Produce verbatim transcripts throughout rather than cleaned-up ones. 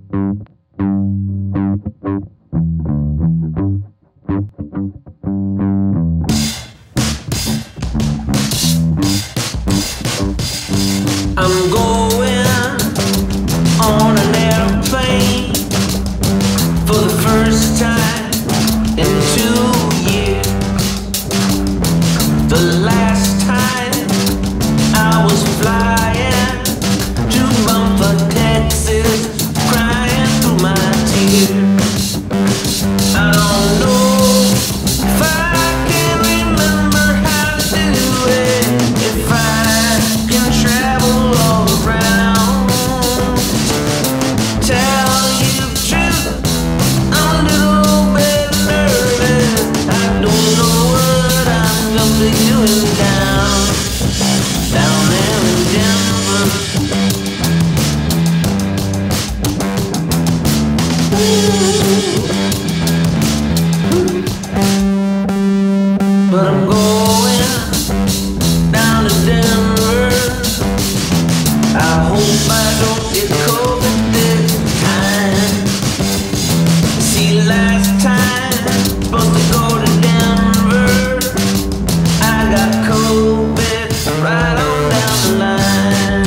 I'm going on an airplane for the first time in two years. The last time I was flying to Bumper, Texas, crying through my tears. I don't know if I can remember how to do it, if I can travel all around. Tell you the truth, I'm a little bit nervous. I don't know what I'm gonna be doing down, down there in Denver. But I'm going down to Denver. I hope I don't get COVID this time. See, last time, supposed to go to Denver, I got COVID right on down the line.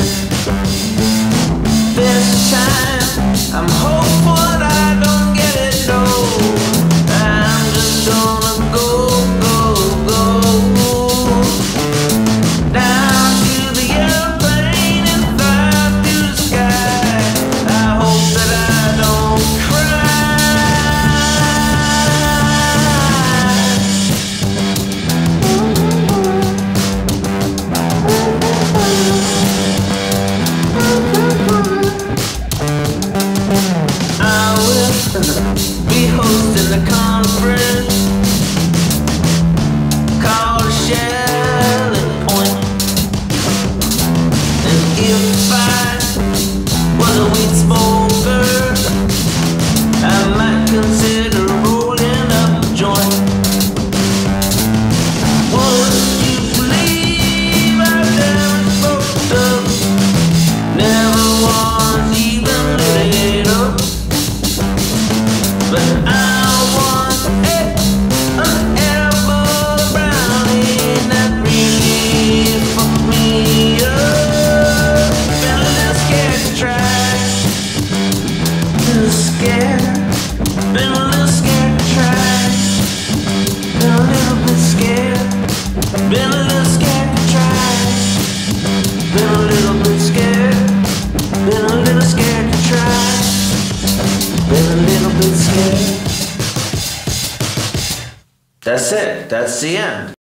This time, I'm hopeful that I don't get it, no. I'm just gonna go, go, go down to the airplane and fly through the sky. I hope that I don't cry. I will be hosting a conference called Shelling Point. And if I was a weed smoker, I might consider rolling up a joint. Would you believe I've never smoked up, never was even lit up? But I want it, an edible brownie that really fucked me up. Been a little scared to try, little scared, been a little scared to try, been a little bit scared, been a little scared to try, been a little bit scared, been a little scared to try, been a little bit scared. That's it. That's the end.